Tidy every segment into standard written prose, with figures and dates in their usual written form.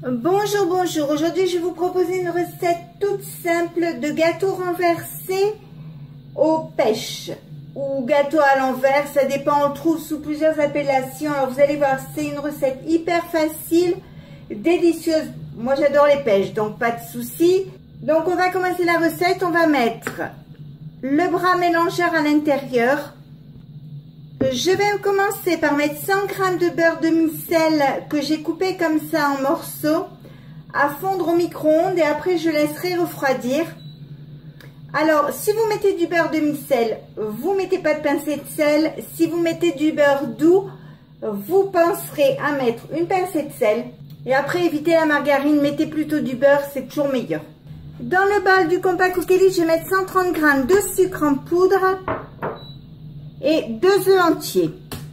Bonjour, bonjour. Aujourd'hui, je vais vous proposer une recette toute simple de gâteau renversé aux pêches ou gâteau à l'envers. Ça dépend, on le trouve sous plusieurs appellations. Alors, vous allez voir, c'est une recette hyper facile, délicieuse. Moi, j'adore les pêches, donc pas de souci. Donc, on va commencer la recette. On va mettre le bras mélangeur à l'intérieur. Je vais commencer par mettre 100 g de beurre demi-sel que j'ai coupé comme ça en morceaux à fondre au micro-ondes et après je laisserai refroidir. Alors, si vous mettez du beurre demi-sel, vous mettez pas de pincée de sel. Si vous mettez du beurre doux, vous penserez à mettre une pincée de sel. Et après, évitez la margarine, mettez plutôt du beurre, c'est toujours meilleur. Dans le bol du Compact Cookie, je vais mettre 130 g de sucre en poudre et 2 œufs entiers.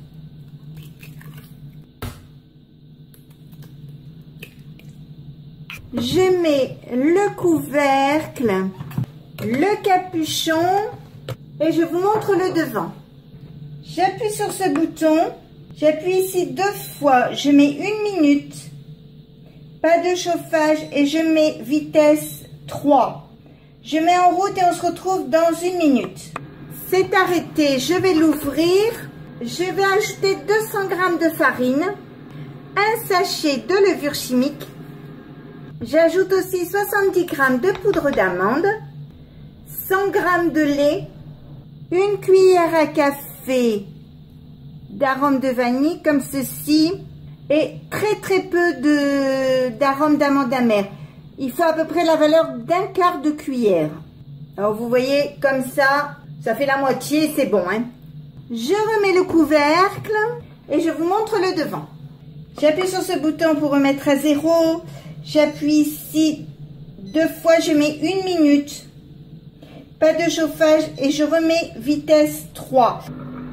Je mets le couvercle, le capuchon et je vous montre le devant. J'appuie sur ce bouton, j'appuie ici 2 fois, je mets 1 minute, pas de chauffage et je mets vitesse 3. Je mets en route et on se retrouve dans 1 minute. C'est arrêté, je vais l'ouvrir. Je vais ajouter 200 g de farine, un sachet de levure chimique. J'ajoute aussi 70 g de poudre d'amande, 100 g de lait, une cuillère à café d'arôme de vanille comme ceci et très peu d'arôme d'amande amère. Il faut à peu près la valeur d'1 quart de cuillère. Alors vous voyez comme ça fait la moitié, c'est bon, hein. Je remets le couvercle et je vous montre le devant. J'appuie sur ce bouton pour remettre à 0. J'appuie ici 2 fois, je mets 1 minute. Pas de chauffage et je remets vitesse 3.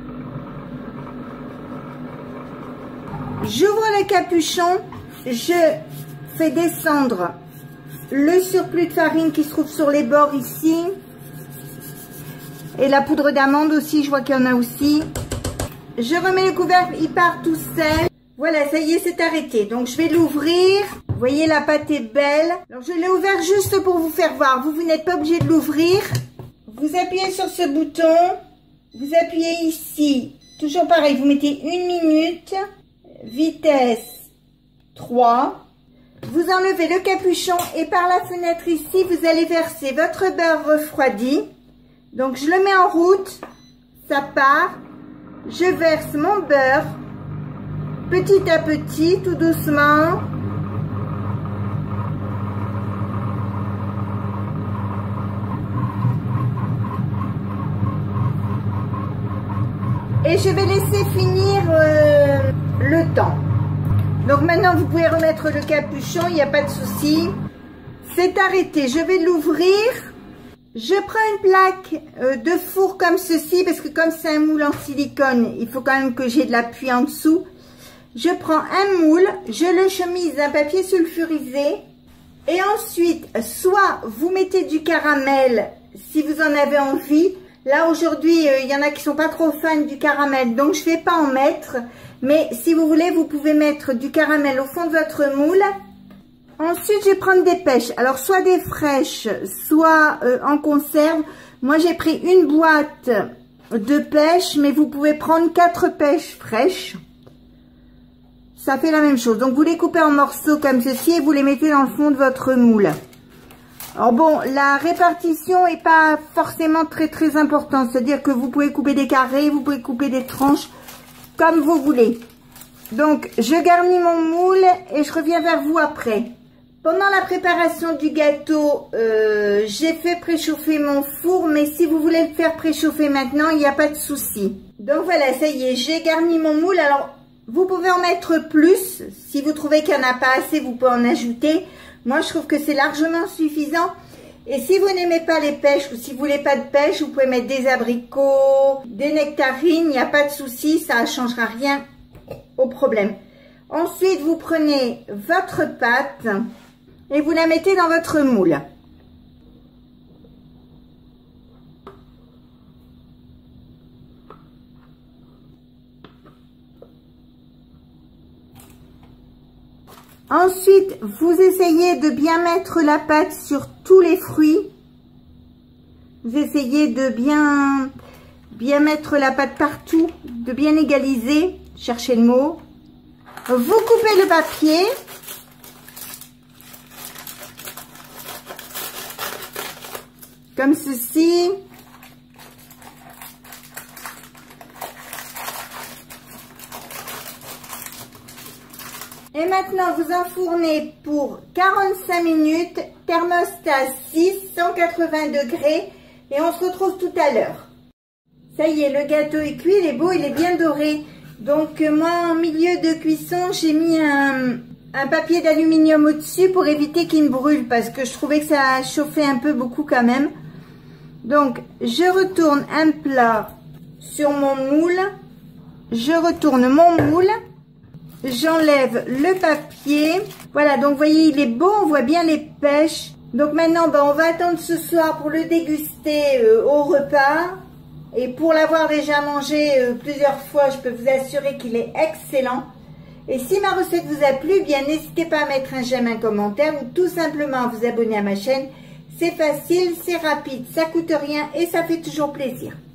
J'ouvre le capuchon, je fais descendre le surplus de farine qui se trouve sur les bords ici. Et la poudre d'amande aussi, je vois qu'il y en a aussi. Je remets le couvercle, il part tout seul. Voilà, ça y est, c'est arrêté. Donc, je vais l'ouvrir. Vous voyez, la pâte est belle. Alors, je l'ai ouvert juste pour vous faire voir. Vous n'êtes pas obligé de l'ouvrir. Vous appuyez sur ce bouton. Vous appuyez ici. Toujours pareil, vous mettez 1 minute. Vitesse 3. Vous enlevez le capuchon et par la fenêtre ici, vous allez verser votre beurre refroidi. Donc, je le mets en route, ça part, je verse mon beurre, petit à petit, tout doucement. Et je vais laisser finir le temps. Donc, maintenant, vous pouvez remettre le capuchon, il n'y a pas de souci. C'est arrêté, je vais l'ouvrir. Je prends une plaque de four comme ceci, parce que comme c'est un moule en silicone, il faut quand même que j'ai de l'appui en dessous. Je prends un moule, je le chemise d'un papier sulfurisé. Et ensuite, soit vous mettez du caramel, si vous en avez envie. Là, aujourd'hui, il y en a qui sont pas trop fans du caramel, donc je ne vais pas en mettre. Mais si vous voulez, vous pouvez mettre du caramel au fond de votre moule. Ensuite, je vais prendre des pêches. Alors, soit des fraîches, soit en conserve. Moi, j'ai pris une boîte de pêches, mais vous pouvez prendre 4 pêches fraîches. Ça fait la même chose. Donc, vous les coupez en morceaux comme ceci et vous les mettez dans le fond de votre moule. Alors bon, la répartition est pas forcément très importante. C'est-à-dire que vous pouvez couper des carrés, vous pouvez couper des tranches, comme vous voulez. Donc, je garnis mon moule et je reviens vers vous après. Pendant la préparation du gâteau, j'ai fait préchauffer mon four, mais si vous voulez le faire préchauffer maintenant, il n'y a pas de souci. Donc voilà, ça y est, j'ai garni mon moule. Alors, vous pouvez en mettre plus. Si vous trouvez qu'il n'y en a pas assez, vous pouvez en ajouter. Moi, je trouve que c'est largement suffisant. Et si vous n'aimez pas les pêches ou si vous voulez pas de pêche, vous pouvez mettre des abricots, des nectarines, il n'y a pas de souci, ça ne changera rien au problème. Ensuite, vous prenez votre pâte et vous la mettez dans votre moule. Ensuite, vous essayez de bien mettre la pâte sur tous les fruits. Vous essayez de bien mettre la pâte partout, de bien égaliser. Cherchez le mot. Vous coupez le papier. Comme ceci. Et maintenant, vous enfournez pour 45 minutes, thermostat 6, 180 degrés, et on se retrouve tout à l'heure. Ça y est, le gâteau est cuit, il est beau, il est bien doré. Donc moi, en milieu de cuisson, j'ai mis un papier d'aluminium au-dessus pour éviter qu'il me brûle, parce que je trouvais que ça chauffait un peu beaucoup quand même. Donc, je retourne un plat sur mon moule, je retourne mon moule. J'enlève le papier. Voilà, donc vous voyez, il est beau, on voit bien les pêches. Donc maintenant, on va attendre ce soir pour le déguster au repas. Et pour l'avoir déjà mangé plusieurs fois, je peux vous assurer qu'il est excellent. Et si ma recette vous a plu, bien n'hésitez pas à mettre un j'aime, un commentaire ou tout simplement à vous abonner à ma chaîne. C'est facile, c'est rapide, ça coûte rien et ça fait toujours plaisir.